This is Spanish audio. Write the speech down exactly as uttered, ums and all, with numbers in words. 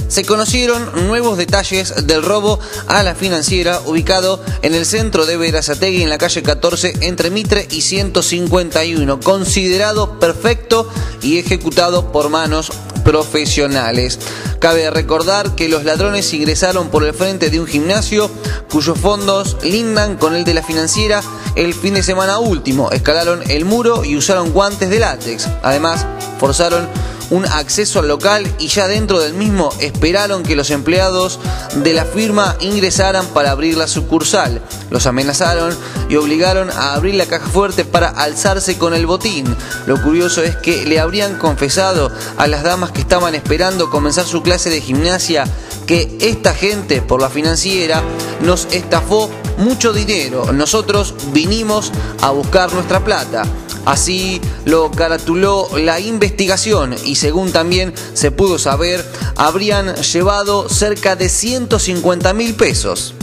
se conocieron nuevos detalles del robo a la financiera ubicado en el centro de Berazategui, en la calle catorce, entre Mitre y ciento cincuenta y uno, considerado perfecto y ejecutado por manos profesionales. Cabe recordar que los ladrones ingresaron por el frente de un gimnasio cuyos fondos lindan con el de la financiera el fin de semana último. Escalaron el muro y usaron guantes de látex. Además, forzaron un acceso al local y ya dentro del mismo esperaron que los empleados de la firma ingresaran para abrir la sucursal. Los amenazaron y obligaron a abrir la caja fuerte para alzarse con el botín. Lo curioso es que le habrían confesado a las damas que estaban esperando comenzar su clase de gimnasia que esta gente por la financiera nos estafó mucho dinero. Nosotros vinimos a buscar nuestra plata. Así lo caratuló la investigación y, según también se pudo saber, habrían llevado cerca de ciento cincuenta mil pesos.